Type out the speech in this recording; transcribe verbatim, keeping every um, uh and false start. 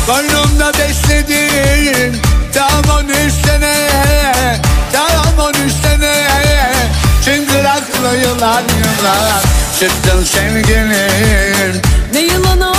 Koynumda besledin tam on üç sene, tam on üç sene. Çıngıraklı yılan yılan çıktın sevgilim. Ne yılanı